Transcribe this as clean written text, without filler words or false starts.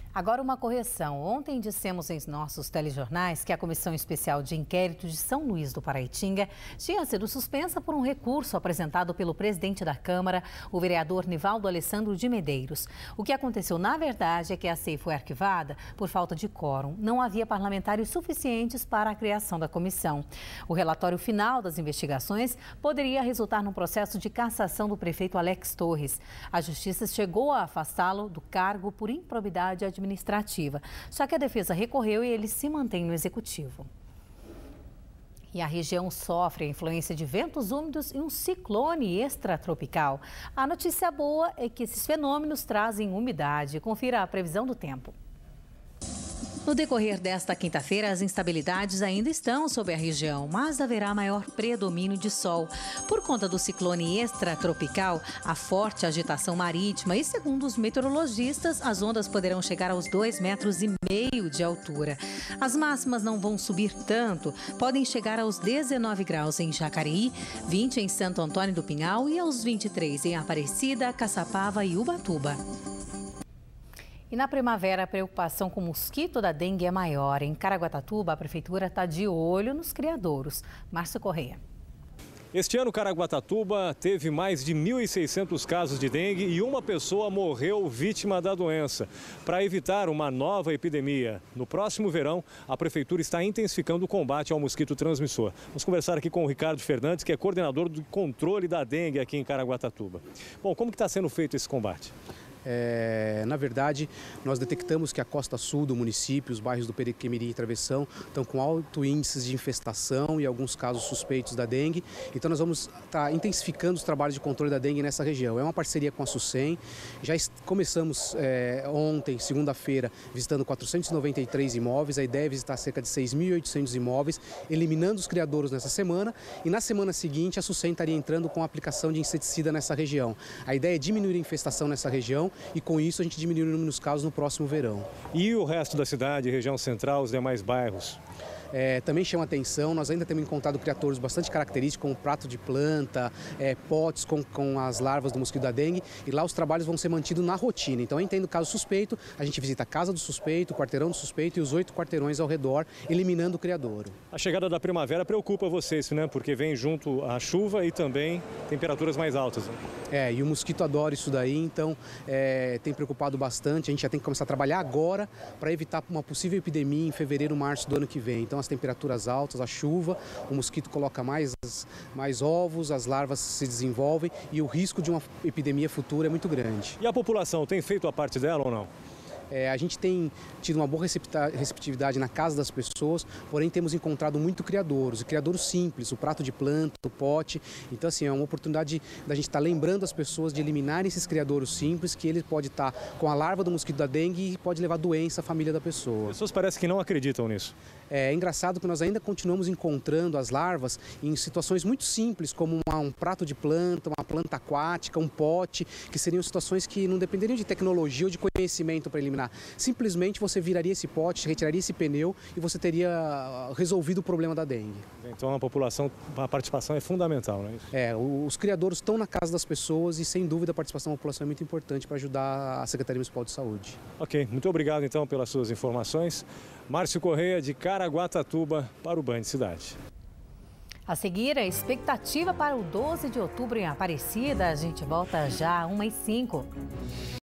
Agora uma correção. Ontem dissemos em nossos telejornais que a Comissão Especial de Inquérito de São Luís do Paraitinga tinha sido suspensa por um recurso apresentado pelo presidente da Câmara, o vereador Nivaldo Alessandro de Medeiros. O que aconteceu, na verdade, é que a SEI foi arquivada por falta de quórum. Não havia parlamentares suficientes para a criação da comissão. O relatório final das investigações poderia resultar num processo de cassação do prefeito Alex Torres. A Justiça chegou a afastá-lo do cargo por improbidade administrativa. Só que a defesa recorreu e ele se mantém no executivo. E a região sofre a influência de ventos úmidos e um ciclone extratropical. A notícia boa é que esses fenômenos trazem umidade. Confira a previsão do tempo. No decorrer desta quinta-feira, as instabilidades ainda estão sobre a região, mas haverá maior predomínio de sol. Por conta do ciclone extratropical, há forte agitação marítima e, segundo os meteorologistas, as ondas poderão chegar aos 2,5 metros de altura. As máximas não vão subir tanto, podem chegar aos 19 graus em Jacareí, 20 em Santo Antônio do Pinhal e aos 23 em Aparecida, Caçapava e Ubatuba. E na primavera, a preocupação com o mosquito da dengue é maior. Em Caraguatatuba, a prefeitura está de olho nos criadouros. Márcio Correia. Este ano, Caraguatatuba teve mais de 1.600 casos de dengue e uma pessoa morreu vítima da doença. Para evitar uma nova epidemia, no próximo verão, a prefeitura está intensificando o combate ao mosquito transmissor. Vamos conversar aqui com o Ricardo Fernandes, que é coordenador do controle da dengue aqui em Caraguatatuba. Bom, como que está sendo feito esse combate? Na verdade, nós detectamos que a costa sul do município, os bairros do Periquemirim e Travessão, estão com alto índice de infestação e alguns casos suspeitos da dengue. Então nós vamos estar intensificando os trabalhos de controle da dengue nessa região. É uma parceria com a SUSEM. Já começamos ontem, segunda-feira, visitando 493 imóveis. A ideia é visitar cerca de 6.800 imóveis, eliminando os criadouros nessa semana. E na semana seguinte, a SUSEM estaria entrando com a aplicação de inseticida nessa região. A ideia é diminuir a infestação nessa região e com isso a gente diminui o número dos casos no próximo verão. E o resto da cidade, região central, os demais bairros? Também chama atenção, nós ainda temos encontrado criadouros bastante característicos, como prato de planta, potes com as larvas do mosquito da dengue, e lá os trabalhos vão ser mantidos na rotina. Então, entendo o caso suspeito, a gente visita a casa do suspeito, o quarteirão do suspeito e os 8 quarteirões ao redor, eliminando o criadouro. A chegada da primavera preocupa vocês, né? Porque vem junto a chuva e também temperaturas mais altas. Né? E o mosquito adora isso daí, então tem preocupado bastante. A gente já tem que começar a trabalhar agora para evitar uma possível epidemia em fevereiro, março do ano que vem. Então, as temperaturas altas, a chuva, o mosquito coloca mais ovos, as larvas se desenvolvem e o risco de uma epidemia futura é muito grande. E a população tem feito a parte dela ou não? A gente tem tido uma boa receptividade na casa das pessoas, porém temos encontrado muito criadouros, e criadouros simples, o prato de planta, o pote. Então, assim, é uma oportunidade da gente estar lembrando as pessoas de eliminarem esses criadouros simples, que ele pode estar com a larva do mosquito da dengue e pode levar doença à família da pessoa. As pessoas parecem que não acreditam nisso. É engraçado que nós ainda continuamos encontrando as larvas em situações muito simples, como um prato de planta, uma planta aquática, um pote, que seriam situações que não dependeriam de tecnologia ou de conhecimento para eliminar. Simplesmente você viraria esse pote, retiraria esse pneu e você teria resolvido o problema da dengue. Então a participação é fundamental, não é isso? Os criadouros estão na casa das pessoas e sem dúvida a participação da população é muito importante para ajudar a Secretaria Municipal de Saúde. Ok, muito obrigado então pelas suas informações. Márcio Correia, de Caraguatatuba, para o Band Cidade. A seguir, a expectativa para o 12 de outubro em Aparecida. A gente volta já às 1h05.